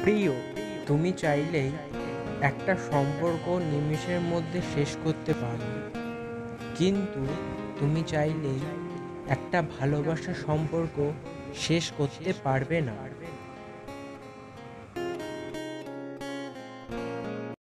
প্রিয়, তুমি চাইলেই একটা সম্পর্ক নিমেষের মধ্যে শেষ করতে পারো, কিন্তু তুমি চাইলেই একটা ভালোবাসার সম্পর্ক শেষ করতে পারবে না।